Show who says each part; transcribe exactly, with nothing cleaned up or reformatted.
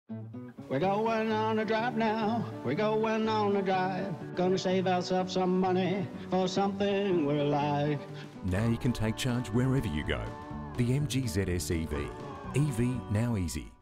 Speaker 1: We're going on a drive now, we're going on a drive. Gonna save ourselves some money for something we like.
Speaker 2: Now you can take charge wherever you go. The M G Z S E V. E V now easy.